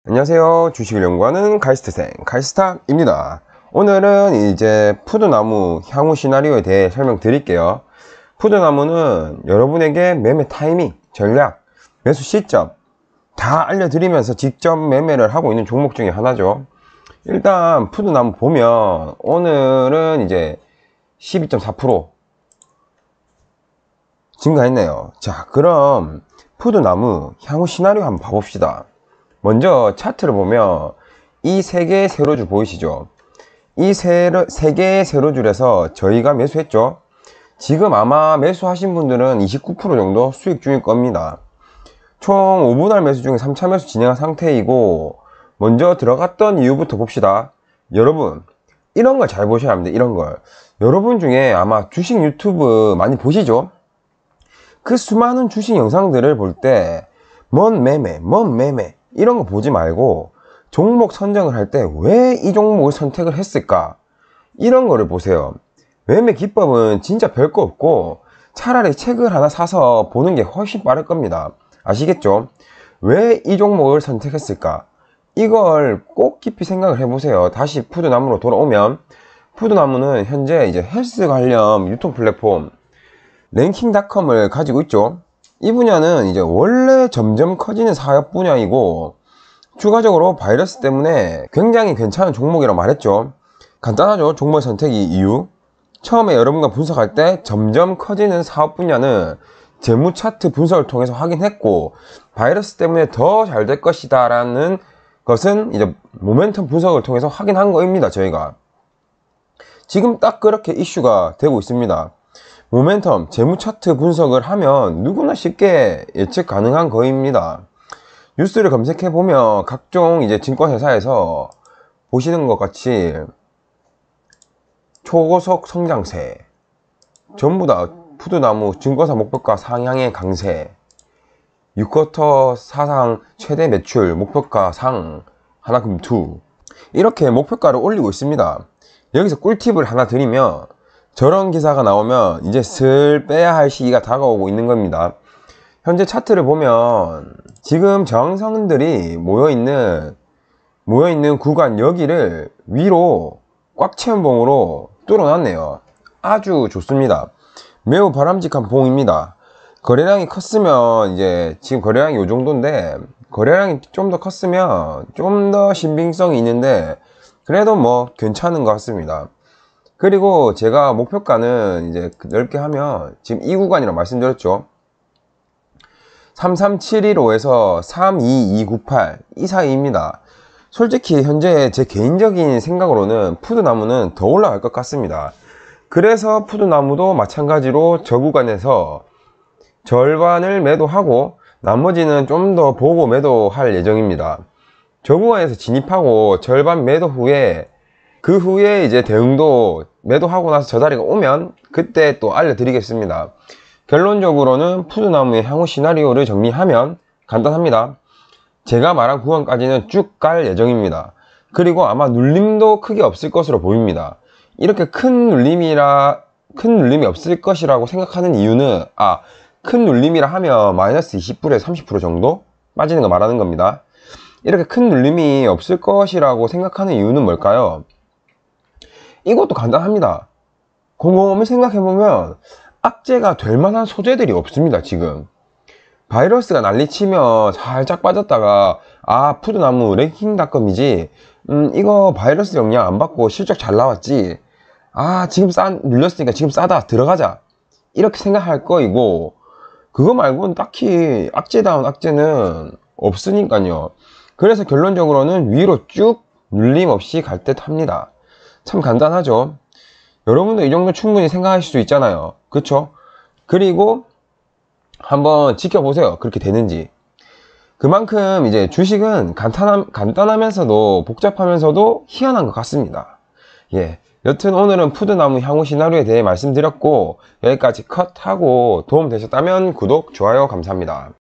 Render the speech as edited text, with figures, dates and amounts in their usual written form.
안녕하세요. 주식을 연구하는 카이스트생 카이스타입니다. 오늘은 이제 푸드나무 향후 시나리오에 대해 설명드릴게요. 푸드나무는 여러분에게 매매 타이밍, 전략, 매수 시점 다 알려드리면서 직접 매매를 하고 있는 종목 중에 하나죠. 일단 푸드나무 보면 오늘은 이제 12.4% 증가했네요. 자, 그럼 푸드나무 향후 시나리오 한번 봐봅시다. 먼저 차트를 보면 이 세 개의 세로줄 보이시죠? 이 세 개의 세로줄에서 저희가 매수했죠? 지금 아마 매수하신 분들은 29% 정도 수익 중일 겁니다. 총 5분할 매수 중에 3차 매수 진행한 상태이고, 먼저 들어갔던 이유부터 봅시다. 여러분, 이런 걸 잘 보셔야 합니다. 이런 걸. 여러분 중에 아마 주식 유튜브 많이 보시죠? 그 수많은 주식 영상들을 볼 때 뭔 매매 이런 거 보지 말고 종목 선정을 할 때 왜 이 종목을 선택을 했을까, 이런 거를 보세요. 매매 기법은 진짜 별거 없고 차라리 책을 하나 사서 보는 게 훨씬 빠를 겁니다. 아시겠죠? 왜 이 종목을 선택했을까, 이걸 꼭 깊이 생각을 해보세요. 다시 푸드나무로 돌아오면, 푸드나무는 현재 이제 헬스 관련 유통 플랫폼 랭킹닷컴을 가지고 있죠. 이 분야는 이제 원래 점점 커지는 사업 분야이고, 추가적으로 바이러스 때문에 굉장히 괜찮은 종목이라고 말했죠. 간단하죠. 종목 선택이 이유. 처음에 여러분과 분석할 때 점점 커지는 사업 분야는 재무 차트 분석을 통해서 확인했고, 바이러스 때문에 더 잘 될 것이다 라는 것은 이제 모멘텀 분석을 통해서 확인한 거입니다. 저희가 지금 딱 그렇게 이슈가 되고 있습니다. 모멘텀, 재무 차트 분석을 하면 누구나 쉽게 예측 가능한 거입니다. 뉴스를 검색해 보면 각종 이제 증권회사에서 보시는 것 같이 초고속 성장세, 전부 다 푸드나무 증권사 목표가 상향의 강세, 6쿼터 사상 최대 매출 목표가 상 하나금투, 이렇게 목표가를 올리고 있습니다. 여기서 꿀팁을 하나 드리면, 저런 기사가 나오면 이제 슬 빼야 할 시기가 다가오고 있는 겁니다. 현재 차트를 보면 지금 저항선들이 모여있는 구간 여기를 위로 꽉 채운 봉으로 뚫어놨네요. 아주 좋습니다. 매우 바람직한 봉입니다. 거래량이 컸으면, 이제 지금 거래량이 이 정도인데 거래량이 좀 더 컸으면 좀 더 신빙성이 있는데, 그래도 뭐 괜찮은 것 같습니다. 그리고 제가 목표가는 이제 넓게 하면 지금 이 구간이라고 말씀드렸죠. 33715에서 32298 이 사이입니다. 솔직히 현재 제 개인적인 생각으로는 푸드나무는 더 올라갈 것 같습니다. 그래서 푸드나무도 마찬가지로 저 구간에서 절반을 매도하고 나머지는 좀 더 보고 매도할 예정입니다. 저 구간에서 진입하고 절반 매도 후에, 그 후에 이제 대응도 매도하고 나서 저 자리가 오면 그때 또 알려드리겠습니다. 결론적으로는 푸드나무의 향후 시나리오를 정리하면 간단합니다. 제가 말한 구간까지는 쭉 갈 예정입니다. 그리고 아마 눌림도 크게 없을 것으로 보입니다. 이렇게 큰 눌림이 없을 것이라고 생각하는 이유는, 큰 눌림이라 하면 마이너스 20%에서 30% 정도 빠지는 거 말하는 겁니다. 이렇게 큰 눌림이 없을 것이라고 생각하는 이유는 뭘까요? 이것도 간단합니다. 곰곰이 생각해보면 악재가 될 만한 소재들이 없습니다. 지금 바이러스가 난리치면 살짝 빠졌다가 푸드나무 랭킹닷컴이지, 이거 바이러스 영향 안 받고 실적 잘 나왔지, 지금 눌렸으니까 지금 싸다 들어가자, 이렇게 생각할 거이고, 그거 말고는 딱히 악재다운 악재는 없으니까요. 그래서 결론적으로는 위로 쭉 눌림 없이 갈 듯 합니다. 참 간단하죠. 여러분도 이 정도 충분히 생각하실 수 있잖아요. 그쵸? 그리고 한번 지켜보세요. 그렇게 되는지. 그만큼 이제 주식은 간단하면서도 복잡하면서도 희한한 것 같습니다. 여튼 오늘은 푸드나무 향후 시나리오에 대해 말씀드렸고, 여기까지 컷하고 도움 되셨다면 구독, 좋아요 감사합니다.